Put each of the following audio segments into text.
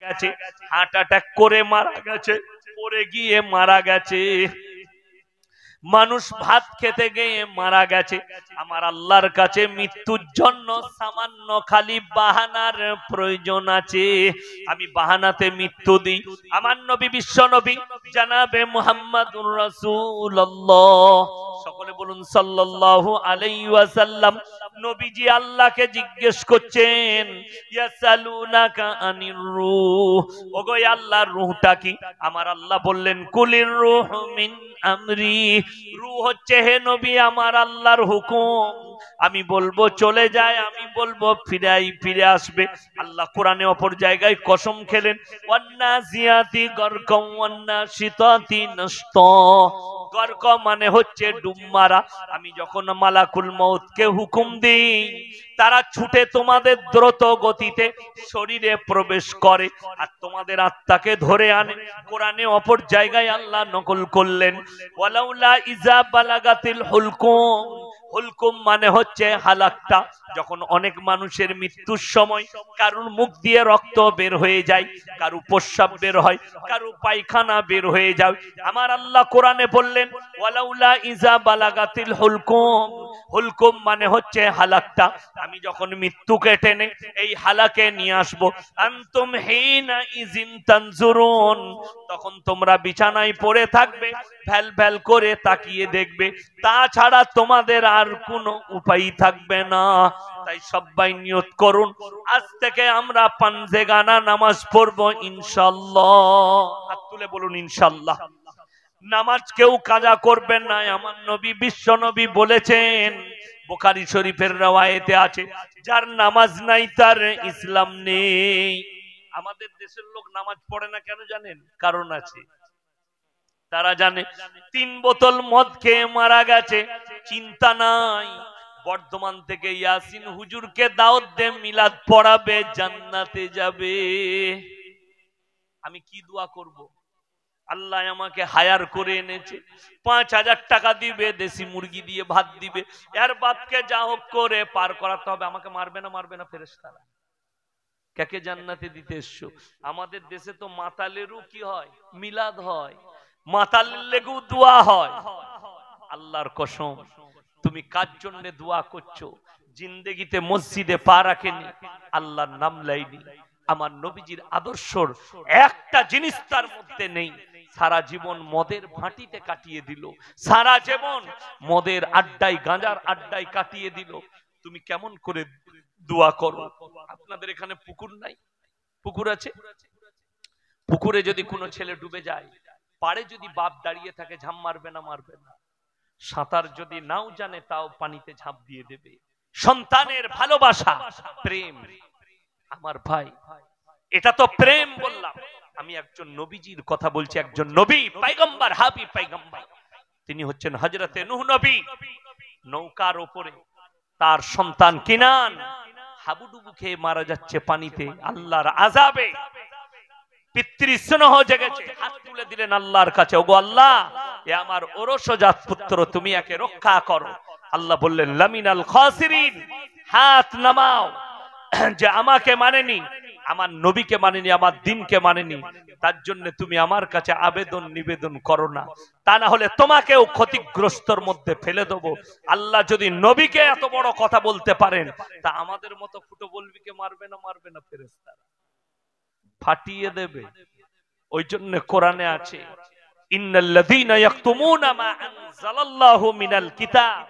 গেছে, heart attack করে মারা গেছে, পড়ে গিয়ে মারা গেছে, মানুষ ভাত খেতে গিয়ে মারা গেছে। আমার আল্লাহর কাছে মৃত্যুর জন্য সামান্য খালি বাহানার প্রয়োজন আছে, আমি বাহানাতে মৃত্যু দিই। আমার নবী, বিশ্ব নবী জনাবে মুহাম্মাদুর রাসূলুল্লাহ, সকলে বলুন সাল্লাল্লাহু আলাইহি ওয়াসাল্লাম। নবীজি আল্লাহকে জিজ্ঞেস করছেন, ইয়াসালুনাকা আনির রূহ, ওগো আল্লাহর রূহটা কি? আমার আল্লাহ বললেন, কুলির রূহু মিন আমরি, রূহ হচ্ছে হে নবী আমার আল্লাহর হুকুম, আমি বলবো চলে যায়, আমি বলবো ফিরে আসবে। আল্লাহ কোরআনে অপর জায়গায় কসম খেলেন, ওয়ান্নাজিয়াতি গরকম ওয়ান্নাশিতাতি নাশতা, গরক মানে হচ্ছে ডুব মারা। আমি যখন মালাকুল মউতকে হুকুম দিই, তারা ছুটে তোমাদের দ্রুত গতিতে শরীরে প্রবেশ করে আর তোমাদের আত্মাকে ধরে আনে। কোরআনে অপর জায়গায় আল্লাহ নকল করলেন, ওয়ালাউলা ইজা বালাগাতিল হুলকুম, হুলকুম মানে হচ্ছে হালাকটা, যখন অনেক মানুষের মৃত্যুর সময় কারুর মুখ দিয়ে রক্ত বের হয়ে যায়, কারু প্রস্রাব বের হয়, কারু পায়খানা বের হয়ে যায়, আমার আল্লাহ কোরআনে বললেন ওয়ালাউলা ইজা বালাগাতিল হুলকুম, হুলকুম মানে হচ্ছে হালাকটা, আমি যখন মৃত্যুকে টেনে এই হালাকে নিয়ে আসবো, আনতুম হিনা ইজিন তানজুরুন, তখন তোমরা বিছানায় পড়ে থাকবে, ফ্যাল ফ্যাল করে তাকিয়ে দেখবে, তাছাড়া তোমাদের আর কোনো উপায় থাকবে না। তাই সবাই নিয়ত করুন, আজ থেকে আমরা পাঞ্জেগানা নামাজ পড়বো ইনশাআল্লাহ। হাত তুলে বলুন ইনশাআল্লাহ। নামাজ কেউ কাজা করবেন না, আমার নবী বিশ্ব নবী বলেছেন, বুখারী শরীফের রওয়ায়েতে আছে, যার নামাজ নাই তার ইসলাম নেই। আমাদের দেশের লোক নামাজ পড়ে না কেন জানেন? কারণ আছে, তারা জানে 3 বোতল মদ খেয়ে মারা গেছে, চিন্তা নাই, বর্ধমান থেকে ইয়াসিন হুজুরকে দাওয়াত দে, মিলাদ পড়াবে, জান্নাতে যাবে। আমি কি দোয়া করব? আল্লাহ আমাকে হায়ার করে এনেছে, 5000 টাকা দিবে, দেশি মুরগি দিয়ে ভাত দিবে, এর বাপকে যা হোক করে পার করাতে হবে। আমাকে মারবে না ফেরেশতারা? কাকে জান্নাতে দিতে এসছো? আমাদের দেশে তো মাতালেরও কি হয়, মিলাদ হয়, মাতালের লেগেও দোয়া হয়। আল্লাহর কসম, তুমি কার জন্য দোয়া করছো? জিন্দেগিতে মসজিদে পা রাখেনি, আল্লাহর নাম লাইনি, আমার নবীজির আদর্শর একটা জিনিস তার মধ্যে নেই, সারা জীবন মদের ভাটিতে কাটিয়ে দিল, সারা জীবন মদের আড্ডায়, গাঁজার আড্ডায় কাটিয়ে দিল। তুমি কেমন করে দোয়া করো? আপনাদের এখানে পুকুর নাই? পুকুর আছে? পুকুরে যদি কোনো ছেলে ডুবে যায়, পাড়ে যদি বাপ দাঁড়িয়ে থাকে, ঝাঁপ মারবে না? মারবে না? সাঁতার যদি নাও জানে তাও পানিতে ঝাঁপ দিয়ে দেবে। সন্তানের ভালোবাসা, প্রেম, আমার ভাই, এটা তো প্রেম বললাম। আমি একজন নবীজির কথা বলছি, একজন নবী, পয়গম্বর, হাবিব পয়গম্বর, তিনি হচ্ছেন হযরতে নূহ নবী। নৌকার উপরে তার সন্তান কিনান হাবুডুবু খেয়ে মারা যাচ্ছে পানিতে, আল্লাহর আযাবে। পিতৃস্নেহ জেগেছে, হাত তুলে দিলেন আল্লাহর কাছে, ওগো আল্লাহ, এ আমার ওরসজাত পুত্র, তুমি একে রক্ষা করো। আল্লাহ বললেন লামিনাল খাসিরিন, হাত নামাও। যে আমাকে মানেনি, আমার নবীকে মানেনি, আমার দ্বীনকে মানেনি, তার জন্য তুমি আমার কাছে আবেদন নিবেদন করো না, তা না হলে তোমাকেও ক্ষতিগ্রস্তর মধ্যে ফেলে দেবো। আল্লাহ যদি নবীকে এত বড় কথা বলতে পারেন, তা আমাদের মতো ফুটো বলবিকে মারবে না ফেরেশতারা? ফাটিয়ে দেবে। ওই জন্য কোরআনে আছে, ইন্নাল্লাযীনা ইয়াকতুমুনা মা আনজালাল্লাহু মিনাল কিতাব,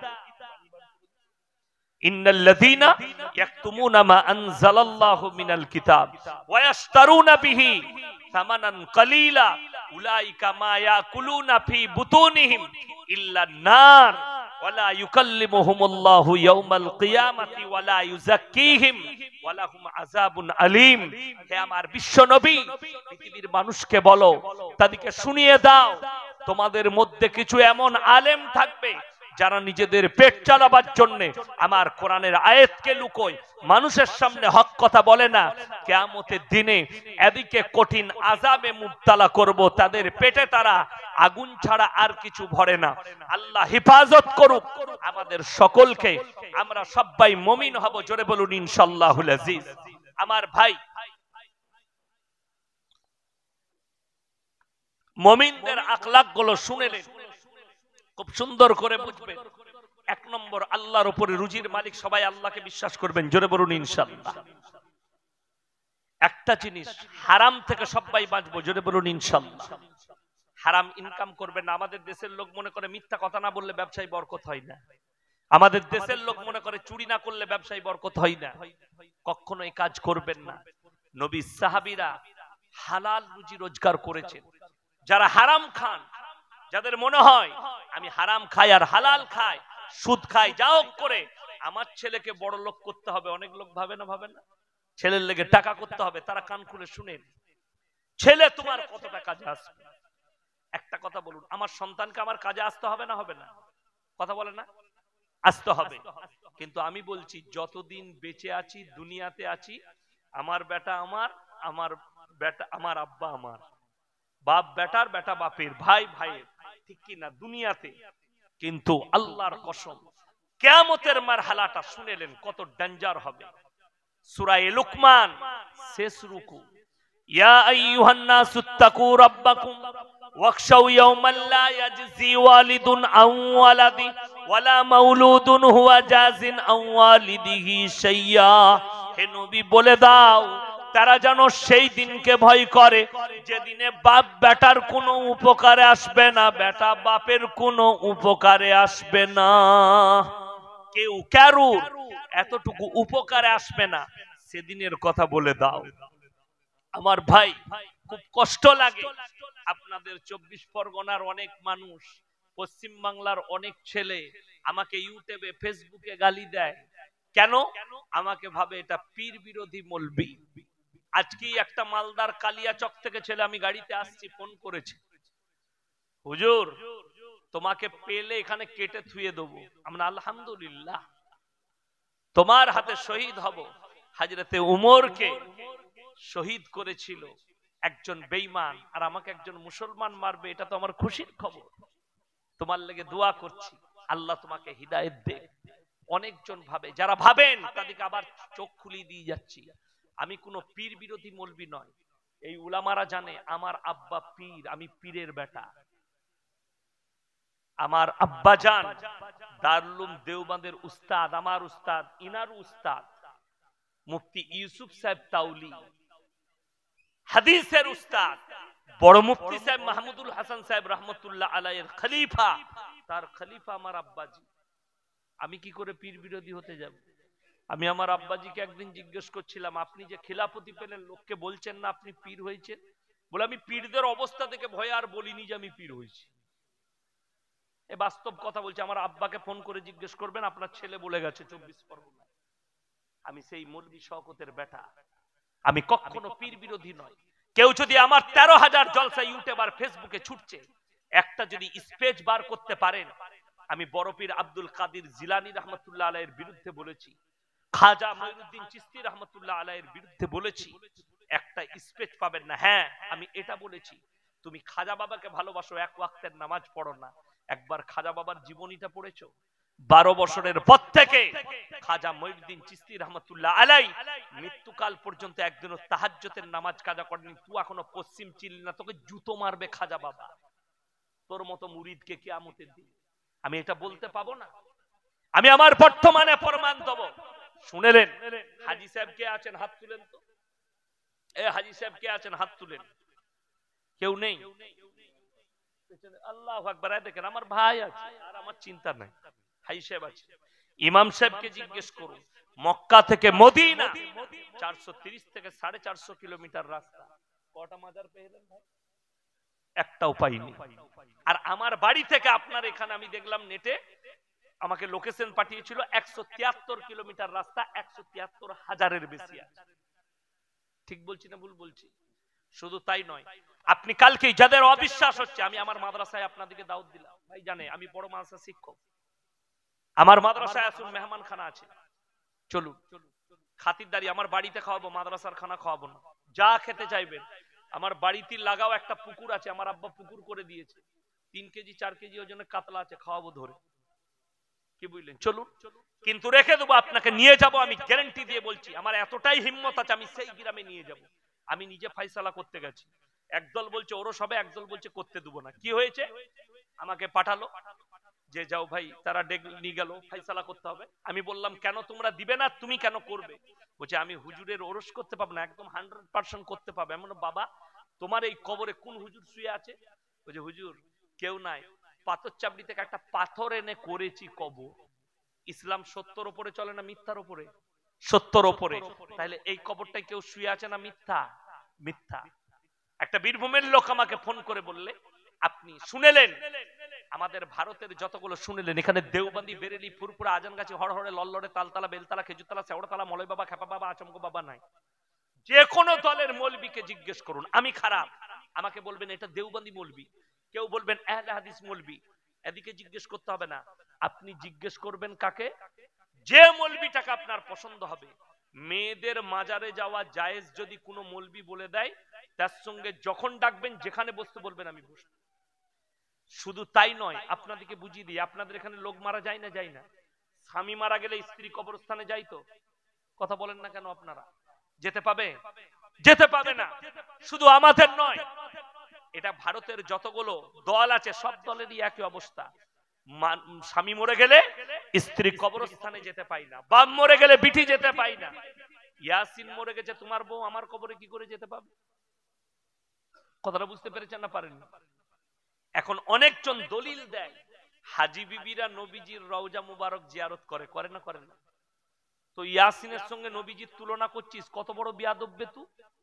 ইন্নাল্লাযীনা ইয়াকতুমুনা মা আনজালাল্লাহু মিনাল কিতাব ওয়া ইয়াশতারুনা বিহি সামানান কালীলা উলাইকা মা ইয়াকুলুনা ফি বুতুনিহিম ইল্লান নার ওয়ালা ইউকাল্লিমুহুমুল্লাহু ইয়াওমাল কিয়ামাতি ওয়ালা ইউযাক্কিহিম ওয়ালাহুম আযাবুন আলীম। হে আমার বিশ্ব নবী, পৃথিবীর মানুষকে বলো, তাদেরকে শুনিয়ে দাও, তোমাদের মধ্যে কিছু এমন আলেম থাকবে যারা নিজেদের পেট চালাবার জন্য আমার কোরআনের আয়াতকে লুকোয়, মানুষের সামনে হক কথা বলে না। কিয়ামতের দিনে এদিকে কঠিন আযাবে মুবতালা করব, তাদের পেটে তারা আগুন ছাড়া আর কিছু ভরে না। আল্লাহ হেফাজত করুক আমাদের সকলকে, আমরা সবাই মুমিন হব, জোরে বলুন ইনশাআল্লাহুল আজিজ। আমার ভাই, মুমিনদের আখলাক গুলো শুনেলেন, খুব সুন্দর করে বুঝবেন। এক নম্বর, আল্লাহর উপরে রুজির মালিক, সবাই আল্লাহকে বিশ্বাস করবেন, জোরে বলুন ইনশাআল্লাহ। একটা জিনিস, হারাম থেকে সবাই বাঁচবো, জোরে বলুন ইনশাআল্লাহ। হারাম ইনকাম করবেন না। আমাদের দেশের লোক মনে করে মিথ্যা কথা না বললে ব্যবসায় বরকত হয় না। আমাদের দেশের লোক মনে করে চুরি না করলে ব্যবসায় বরকত হয় না। কখনো এই কাজ করবেন না। নবী সাহাবীরা হালাল রুজি রোজগার করেছেন। যারা হারাম খান, যাদের মনে হয় আমি হারাম খাই আর হালাল খাই, সুদ খাই, যাও করে আমার ছেলেকে বড় লোক করতে হবে, অনেক লোক ভাবে না, ছেলের লেগে টাকা করতে হবে, তারা কান খুলে শুনেন, ছেলে তোমার কতটা কাজে আসবে। একটা কথা বলুন, আমার সন্তানকে আমার কাজে আসতে হবে না হবে না? কথা বলে না? আসতে হবে। কিন্তু আমি বলছি, যতদিন বেঁচে আছি, দুনিয়াতে আছি, আমার বেটা আমার, আমার বেটা আমার, আব্বা আমার, বাপ বেটার, বেটা বাপের, ভাই ভাইয়ের, ঠিক কি না দুনিয়াতে। কিন্তু আল্লাহর কসম, কিয়ামতের মারহালাটা শুনেলেন কত ডেঞ্জার হবে। সূরা লুকমান শেষ রুকু, ইয়া আইয়ুহান নাসুত্তাকু রাব্বাকুম ওয়াখশাউ ইয়াওমান লা ইয়াজজি ওয়ালিদুন আন ওয়ালাদি ওয়ালা মাউলুদুন হুয়া জাজিন আন ওয়ালিদিহি শাইয়্যা। হে নবী বলে দাও, তারা যেন সেই দিনকে ভয় করে যেদিনে বাপ বেটার কোনো উপকারে আসবে না, বেটা বাপের কোনো উপকারে আসবে না, কেউ কারুর এতটুকু উপকারে আসবে না, সেদিনের কথা বলে দাও। আমার ভাই, খুব কষ্ট লাগে। আপনাদের 24 পরগনার অনেক মানুষ, পশ্চিম বাংলার অনেক ছেলে আমাকে ইউটিউবে ফেসবুকে গালি দেয়। কেন? আমাকে ভাবে এটা পীর বিরোধী মৌলবি। আজকে একটা মালদার কালিয়াচক থেকে ছেলে, আমি গাড়িতে আসছি, ফোন করেছে, হুজুর তোমাকে পেলে এখানে কেটে থুয়ে দেবো। আমরা আলহামদুলিল্লাহ, তোমার হাতে শহীদ হব। হযরতে উমরকে শহীদ করেছিল একজন বেঈমান, আর আমাকে একজন মুসলমান মারবে, এটা তো আমার খুশির খবর। তোমার লেগে দোয়া করছি, আল্লাহ তোমাকে হিদায়াত দেক। অনেকজন ভাবে, যারা ভাবেন তাদেরকে আবার চোখ খুলিয়ে দিয়ে যাচ্ছি, আমি কোনো পীর বিরোধী মৌলবি নয়। এই উলামারা জানে আমার আব্বা পীর, আমি পীরের বেটা। আমার আব্বা জান দারুল উলুম দেওবন্দের উস্তাদ, আমার উস্তাদ, ইনার উস্তাদ মুফতি ইউসুফ সাহেব তাউলি, হাদিসের উস্তাদ, বড় মুফতি সাহেব মাহমুদুল হাসান সাহেব রহমতুল্লাহ আলাইহির খলিফা, তার খলিফা আমার আব্বাজি। আমি কি করে পীর বিরোধী হতে যাব? আমি আমার আব্বাজিকে একদিন জিজ্ঞেস করছিলাম, আপনি যে খিলাফতি পেলেন, লোককে বলছেন না আপনি পীর হয়েছেন? বলে, আমি পীরদের অবস্থা থেকে ভয়ে আর বলিনি যে আমি পীর হয়েছি। এ বাস্তব কথা বলছি। আমার আব্বাকে ফোন করে জিজ্ঞেস করবেন, আপনার ছেলে বলে গেছে 24 পরগনায়। আমি সেই মৌলভী শওকতের বেটা, আমি কখনো পীর বিরোধী নয়। কেউ যদি আমার 13,000 জলসা ইউটিউব আর ফেসবুকে ছুটছে, একটা যদি স্পেজ বার করতে পারেন, আমি বড় পীর আব্দুল কাদের জিলানী রহমতুল্লাহ আলাইহির বিরুদ্ধে বলেছি, খাজা মঈনুদ্দিন চিশতি রহমতুল্লাহ আলাইহির বিরুদ্ধে বলেছি, একটা স্পেজ পাবেন না। হ্যাঁ, আমি এটা বলেছি, তুমি খাজা বাবাকে ভালোবাসো, এক ওয়াক্তের নামাজ পড়ো না। একবার খাজা বাবার জীবনীটা পড়েছো? 12 বছরের পর থেকে খাজা মঈনুদ্দিন চিশতি রহমতুল্লাহ আলাইহি মৃত্যুকাল পর্যন্ত একদিনও তাহাজ্জুদের নামাজ কাজা করেনি। তুই এখনো পশ্চিম চিনলি না, তোকে জুতো মারবে খাজা বাবা। তোর মতো মুরিদকে কিয়ামতের দিন আমি এটা বলতে পাবো না? আমি আমার বর্তমানে প্রমাণ দেব। শুনেলেন? হাজী সাহেব কে আছেন? হাত তুলেন তো। এ হাজী সাহেব কে আছেন? হাত তুলেন। কেউ নেই? আল্লাহু আকবার। দেখেন আমার ভাই আছে, আর আমার চিন্তা নাই। হাজী সাহেব আছে। ইমাম সাহেবকে জিজ্ঞেস করুন, মক্কা থেকে মদিনা 430 থেকে 450 কিলোমিটার রাস্তা, কটা মাজার পেলেন ভাই? একটাও পাইনি। আর আমার বাড়ি থেকে আপনার এখানে আমি দেখলাম নেটে আমাকে লোকেশন পাঠিয়েছিল, 173 কিলোমিটার রাস্তা, 173,000-এর বেশি আছে। ঠিক বলছি না ভুল বলছি? শুধু তাই নয়, আপনি কালকে যাদের অবিশ্বাস হচ্ছে, আমি আমার মাদ্রাসায় আপনাদেরকে দাওয়াত দিলাম। ভাই জানে আমি বড় মাদ্রাসা শিক্ষক, আমার মাদ্রাসায় আসুন, মেহমান খানা আছে, চলুন। খাতিরদারি আমার বাড়িতে খাওয়াবো, মাদ্রাসার খানা খাওয়াবো না। যা খেতে চাইবেন, আমার বাড়িতে লাগাও একটা পুকুর আছে, আমার আব্বা পুকুর করে দিয়েছে, 3 কেজি 4 কেজি ওজনের কাতলা আছে, খাওয়াবো ধরে। কি বুঝলেন? চলুন। কিন্তু রেখে দেবো, আপনাকে নিয়ে যাব, আমি গ্যারান্টি দিয়ে বলছি। আমার এতটাই হিম্মত আছে, আমি সেই গ্রামে নিয়ে যাব। আমি নিজে ফয়সালা করতে গেছি। একদল বলছে ওরস হবে, একদল বলছে করতে দেবো না। কি হয়েছে? আমাকে পাঠালো যে যাও ভাই, তারা নিয়ে গেল, ফাইসালা করতে হবে। আমি বললাম কেন তোমরা দিবে না, তুমি কেন করবে? বলছে আমি হুজুরের ওরস করতে পাবো না, একদম 100% করতে পাবে। এমন বাবা তোমার এই কবরে কোন হুজুর শুয়ে আছে? বলছে হুজুর কেউ নাই, পাথর চাবড়ি থেকে একটা পাথর এনে করেছি কবর। ইসলাম সত্যর উপরে চলে না মিথ্যার উপরে? সত্যর উপরে। তাহলে এই কবরটাই কেউ শুয়ে আছে না মিথ্যা? মিথ্যা। একটা বীরভূমের লোক আমাকে ফোন করে বললে আপনি শুনেলেন আমাদের ভারতের যতগুলো শুনেলেন, এখানে দেওবন্দি, বেরেলি, ফুরপুরা, আজানগাছি, হড়হড়ে, লল্লড়ে, তালতলা, বেলতলা, খেজুরতলা, শেওড়াতলা, মলয় বাবা, খেপা বাবা, আচমক বাবা নাই। যে কোনো দলের মৌলবীকে জিজ্ঞেস করুন, আমি খারাপ, আমাকে বলবেন এটা দেওবন্দি মৌলবী, কেউ বলবেন আহলে হাদিস মৌলবী। এদিকে জিজ্ঞেস করতে হবে না, আপনি জিজ্ঞেস করবেন কাকে? যে মৌলবীটাকে আপনার পছন্দ হবে। মেয়েদের মাজারে যাওয়া জায়েজ যদি কোনো মৌলবী বলে দেয়, তার সঙ্গে যখন ডাকবেন যেখানে বসতে বলবেন আমি বসবো। শুধু তাই নয়, আপনাদেরকে বুঝিয়ে দিই, আপনাদের এখানে লোক মারা যায় না? যায় না? স্বামী মারা গেলে স্ত্রী কবরস্থানে যাই তো? কথা বলেন না কেন আপনারা? যেতে পাবে? যেতে পাবে না। শুধু আমাদের নয়, এটা ভারতের যতগুলো দল আছে সব দলেরই একই অবস্থা। স্বামী মরে গেলে স্ত্রী কবরস্থানে যেতে পাই না, বাপ মরে গেলে বিটি যেতে পাই না। ইয়াসিন মরে গেছে, তোমার বউ আমার কবরে কি করে যেতে পাবে? কথাটা বুঝতে পেরেছেন না পারেন? এখন অনেকজন দলিল দেয় হাজি বিবিরা নবীজির রওজা মুবারক জিয়ারত করে, করে না? করে না? তো ইয়াসিনের সঙ্গে নবীজির তুলনা করছিস, কত বড় বিয়াদব বেতু।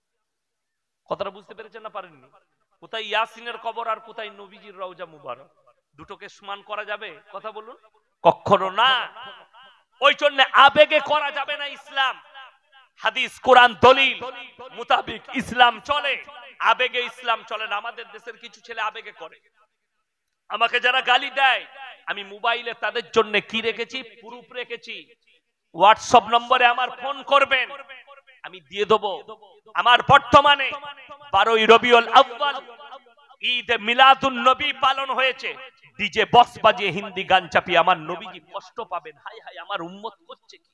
কথাটা বুঝতে পেরেছেন না পারেননি? কোথায় ইয়াসিনের কবর আর কোথায় নবীজির রওজা মুবারক? দুটোকে সমান করা যাবে? কথা বলুন। কখনো না। ওই জন্য আবেগে করা যাবে না ইসলাম। হাদিস কোরআন দলিল মোতাবেক ইসলাম চলে, আবেগে ইসলাম চলে না। আমাদের দেশের কিছু ছেলে আবেগে করে। আমাকে যারা গালি দেয়, আমি মোবাইলে তাদের জন্য কি রেখেছি? প্রুফ রেখেছি। হোয়াটসঅ্যাপ নম্বরে আমার ফোন করবেন, আমি দিয়ে দেবো। আমার বর্তমানে 12ই রবিউল আউয়াল ঈদ মিলাদুন নবী পালন হয়েছে, ডিজে বক্স বাজিয়ে হিন্দি গান চাপিয়ে আমার নবীজি কষ্ট পাবেন। হাই হাই, আমার উম্মত করছে কি?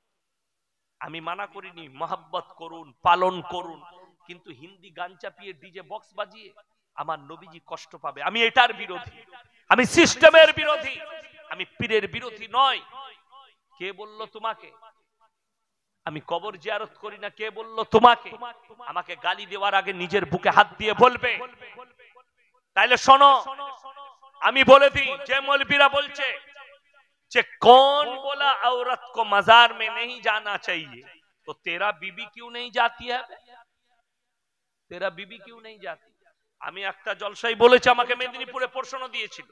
আমি মানা করিনি, মহব্বত করুন, পালন করুন, কিন্তু হিন্দি গান চাপিয়ে ডিজে বক্স বাজিয়ে আমার নবীজি কষ্ট পাবে। আমি এটার বিরোধী, আমি সিস্টেমের বিরোধী, আমি পীরের বিরোধী নয়। কে বলল তোমাকে আমি কবর জিয়ারত করি না? কে বলল তোমাকে? আমাকে গালি দেওয়ার আগে নিজের বুকে হাত দিয়ে বলবে। তাইলে শোনো, আমি বলে দিই, যে মৌলবীরা বলছে যে कौन बोला औरत को मजार में नहीं जाना चाहिए, तो तेरा बीबी क्यों नहीं जाती है? तेरा बीबी क्यों नहीं जाती? আমি একটা জলসাই বলেছি, আমাকে মেদিনীপুরে প্রশ্ন দিয়েছিল।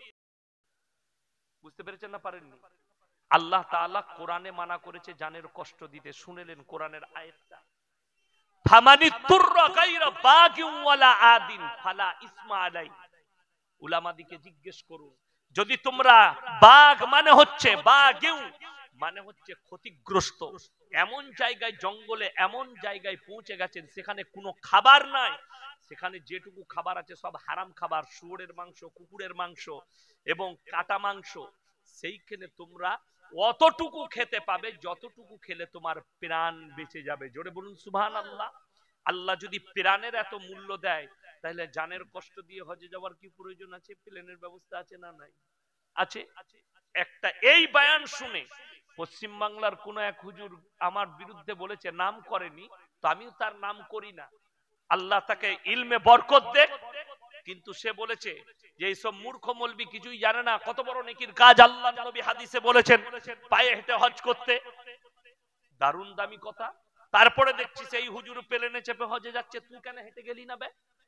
বুঝতে পেরেছেন না পারেননি? আল্লাহ তাআলা কোরআনে মানা করেছে জানের কষ্ট দিতে। শুনেলেন কোরআনের আয়াতটা, ফামানি তুররা গায়রা বাগিন ওয়ালা আদিন ফালা ইসমা আলাই। উলামাদিকে জিজ্ঞেস করুন, যদি তোমরা বাঘ মানে হচ্ছে বাগিউ মানে হচ্ছে ক্ষতিগ্রস্ত, এমন জায়গায় জঙ্গলে এমন জায়গায় পৌঁছে গেছেন সেখানে কোনো খাবার নাই, সেখানে যেটুকু খাবার আছে সব হারাম খাবার, শুয়োরের মাংস, কুকুরের মাংস এবং কাটা মাংস, সেইখানে তোমরা অতটুকু খেতে পাবে যতটুকু খেলে তোমার প্রাণ বেঁচে যাবে। জোরে বলুন সুবহানাল্লাহ। আল্লাহ যদি প্রাণের এত মূল্য দেয়, তাহলে জানের কষ্ট দিয়ে হজে যাওয়ার কি প্রয়োজন আছে? প্লেনের ব্যবস্থা আছে না নাই? আছে। একটা এই বয়ান শুনে পশ্চিম বাংলার কোন এক হুজুর আমার বিরুদ্ধে বলেছে, নাম করেনি, তো আমিও তার নাম করি না, আল্লাহ তাকে ইলমে বরকত দেখ, কিন্তু সে বলেছে যে এইসব মূর্খ মৌলবি কিছুই জানে না, কত বড় নেকির কাজ আল্লাহ নবী হাদিসে বলেছেন পায়ে হেঁটে হজ করতে। দারুণ দামি কথা। তারপরে দেখছি সেই হুজুর প্লেনে চেপে হজে যাচ্ছে, তুই কেন হেঁটে গেলি না বে?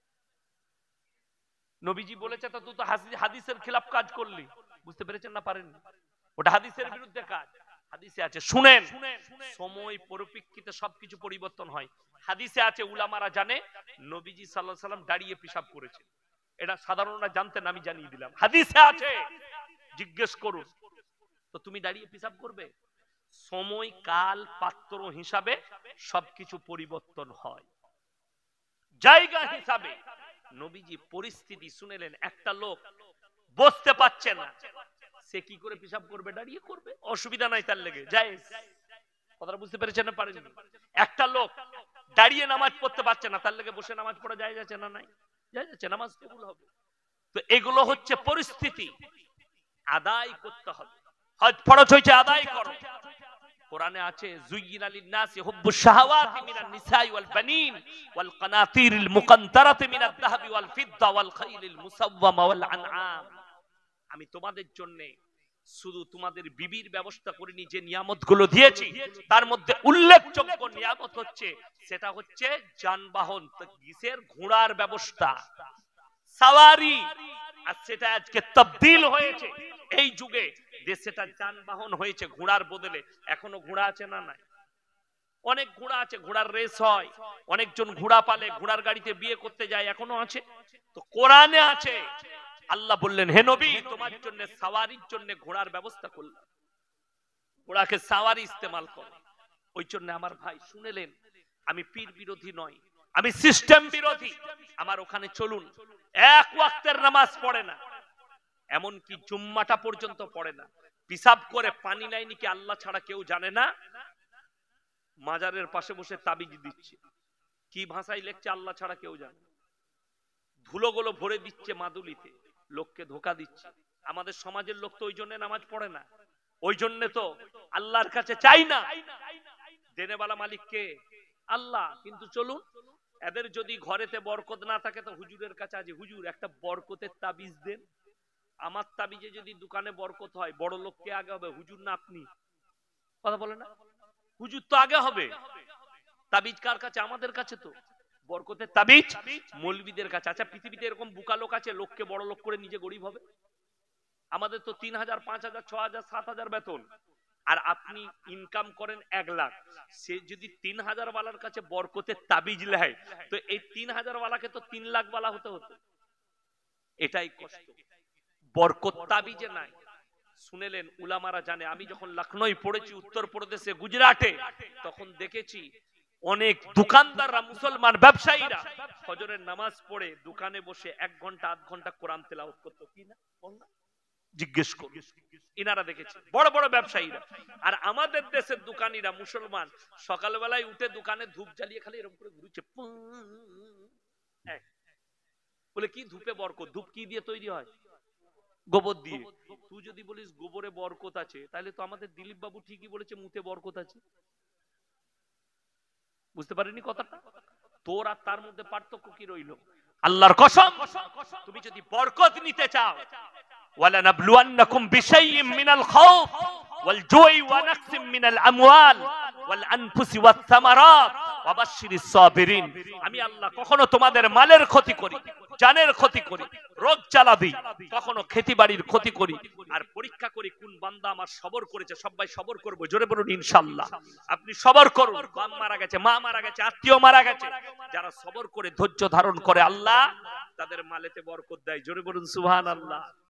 নবীজি বলেছে তো তুই তো হাদিসের খিলাফ কাজ করলি। বুঝতে পেরেছেন না পারেন? ওটা হাদিসের বিরুদ্ধে কাজ। হাদিসে আছে, শুনেন, সময় পরিপ্রেক্ষিতে সবকিছু পরিবর্তন হয়। হাদিসে আছে, উলামারা জানে নবীজি সাল্লাল্লাহু আলাইহি সাল্লাম দাঁড়িয়ে পেশাব করেছে। এটা সাধারণরা জানতেন, আমি জানিয়ে দিলাম। হাদিসে আছে, জিজ্ঞেস করুন। তো তুমি দাঁড়িয়ে পেশাব করবে? সময় কাল পাত্র হিসাবে সবকিছু পরিবর্তন হয়, জায়গা হিসাবে। নবীজি পরিস্থিতি শুনেলেন, একটা লোক বসতে পারছে না, সে কি করে পেশাব করবে? দাঁড়িয়ে করবে, অসুবিধা নাই, তার লেগে জায়েজ। কথাটা বুঝতে পেরেছেন না পারেননি? একটা লোক দাঁড়িয়ে নামাজ পড়তে পারছে না, তার লেগে বসে নামাজ পড়া জায়েজ আছে না নাই? যাচ্ছে, নামাজ কবুল হবে। তো এগুলো হচ্ছে পরিস্থিতি, আদায় করতে হবে। হজ ফরজ হয়েছে, আদায় করো। কোরআনে আছে যুয়িনা লিন-নাসি হুব্বুশ শাহাওয়াতি মিনান নিসাই ওয়াল বানিন ওয়াল কানাতিরিল মুকান্তারাতি মিনাদ যাহাবি ওয়াল ফিদ্দা ওয়াল খাইলিল মুসাওয়ামা ওয়াল আনআম। আমি তোমাদের জন্য শুধু তোমাদের বিবির ব্যবস্থা করিনি, যে নিয়ামতগুলো দিয়েছি তার মধ্যে উল্লেখযোগ্য নিয়ামত হচ্ছে, সেটা হচ্ছে যানবাহন, কিসের? ঘোড়ার ব্যবস্থা, সাওয়ারি। আর সেটা আজকে তবদিল হয়েছে এই যুগে, যে সেটা যানবাহন হয়েছে ঘোড়ার বদলে। এখনো ঘোড়া আছে না? নাই, অনেক ঘোড়া আছে, ঘোড়ার রেস হয়, অনেকজন ঘোড়া পালে, ঘোড়ার গাড়িতে বিয়ে করতে যায়, এখনো আছে। তো কোরআনে আছে, আল্লাহ বললেন হে নবী তোমার জন্য সাওয়ারির জন্য ঘোড়ার ব্যবস্থা করলাম, ঘোড়াকে সাওয়ারি ইস্তেমাল করো। ওই জন্য আমার ভাই শুনেলেন, আমি পীর বিরোধী নয়, আমি সিস্টেম বিরোধী। আমার ওখানে চলুন, এক ওয়াক্তের নামাজ পড়ে না, এমনকি জুম্মাটা পর্যন্ত পড়ে না, পিসাব করে পানি নেয়নি কি আল্লাহ ছাড়া কেউ জানে না, মাজারের পাশে বসে তাবিজ দিচ্ছে, কি ভাষায় লিখছে আল্লাহ ছাড়া কেউ জানে, ধুলোগুলো ভরে দিচ্ছে মাদুলিতে, লোককে ধোকা দিচ্ছে। আমাদের সমাজের লোক তো ওই জন্য নামাজ পড়ে না, ওই জন্য তো আল্লাহর কাছে চাই না। দেনেওয়ালা মালিককে আল্লাহ। কিন্তু চলুন, এদের যদি ঘরেতে বরকত না থাকে তো হুজুরের কাছে আছে, হুজুর একটা বরকতের তাবিজ দেন। আমার তাবিজে যদি দোকানে বরকত হয়, বড় লোককে আগে হবে, হুজুর না আপনি? কথা বলে না, হুজুর তো আগে হবে। তাবিজ কার কাছে? আমাদের কাছে। তো বরকতের তাবিজ মৌলবীদের কাছে। আচ্ছা, পৃথিবীতে এরকম বোকা লোক আছে লোককে বড় লোক করে নিজে গরিব হবে? আমাদের তো ৩,০০০, ৫,০০০, ৬,০০০, ৭,০০০ বেতন, আর আপনি ইনকাম করেন ১ লাখ। সে যদি ৩,০০০ ওয়ালার কাছে বরকতের তাবিজ লেয়, তো এই ৩,০০০ ওয়ালাকে তো ৩ লাখ ওয়ালা হতে হতো। এটাই কষ্ট, বরকত তাবিজে নাই। শুনেলেন, উলামারা জানে, আমি যখন লখনৌ পড়েছি, উত্তরপ্রদেশে, গুজরাটে, তখন দেখেছি অনেক দোকানদাররা, মুসলমান ব্যবসায়ীরা ফজরের নামাজ পড়ে দোকানে বসে 1 ঘন্টা 8 ঘন্টা কোরআন তেলাওয়াত করতো। কি না বল না, জিজ্ঞেস করুন, ইনারা দেখেছে বড় বড় ব্যবসায়ীরা। আর আমাদের দেশের দোকানিরা মুসলমান সকালবেলায় উঠে দোকানে ধূপ জ্বালিয়ে খালি এরকম করে ঘুরছে, বলে কি ধূপে বরকত। ধূপ কি দিয়ে তৈরি হয়? গোবর দিয়ে। তুই যদি বলিস গোবরে বরকত আছে, তাহলে তো আমাদের দিলীপ বাবু ঠিকই বলেছে মুতে বরকত আছে। বুঝতে পারিনি কথাটা? তোর আর তার মধ্যে পার্থক্য কি রইল? আল্লাহর কসম, তুমি যদি বরকত নিতে চাও, ওয়ালা নাবলুয়ান্নাকুম বিশাইইম মিনাল খাউফ ওয়াল জুই ওয়া নাকসিম মিনাল আমওয়াল ওয়াল আনফুসি ওয়াস সামারাত ওয়া বাশশিরিস সাবিরিন। আমি আল্লাহ কখনো তোমাদের মালের ক্ষতি করি, জানের ক্ষতি করি, রোগ জ্বালা দিই, কখনো খেতিবাড়ির ক্ষতি করি, আর পরীক্ষা করি কোন বান্দা আমার সবর করেছে। সবাই সবর করব, জোরে বলুন ইনশাআল্লাহ। আপনি সবর করুন, বাপ মারা গেছে, মা মারা গেছে, আত্মীয় মারা গেছে, যারা সবর করে ধৈর্য ধারণ করে আল্লাহ তাদের মালেতে বরকত দেয়। জোরে বলুন সুবহানাল্লাহ।